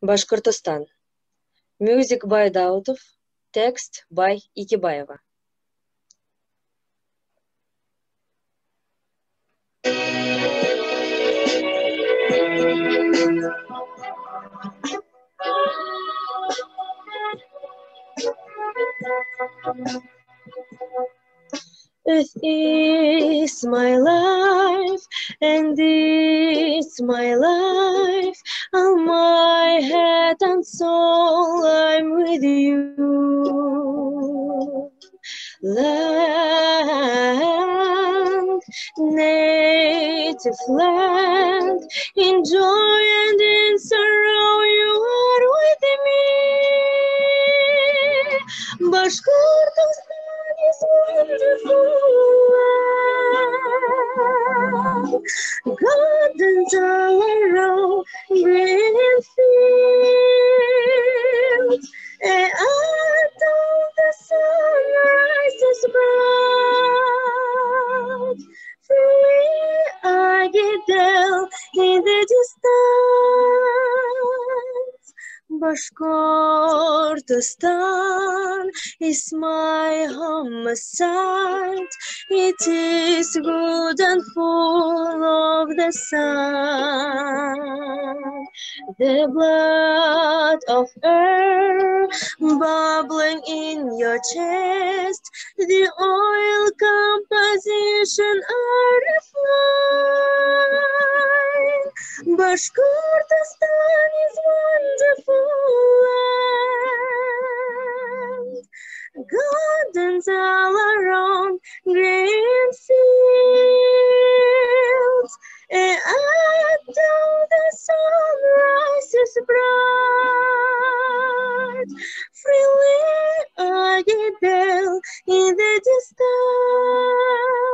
Bashkortostan. Music by Dautov. Text by Ikibaeva. Earth is my life, and it's my life. All my head and soul, I'm with you. Land, native land, in joy and in sorrow, you are with me. Bashkortostan is wonderful land. Gardens all around, green fields, and until the sun rises bright. Free I get down in the distance. Bashkortostan is my homicide. It is good and full of the sun. The blood of earth bubbling in your chest, the oil composition are refined. Bashkortostan is wonderful land. Gardens all around, green fields, and until the sun rises bright. Freely I get down in the distance.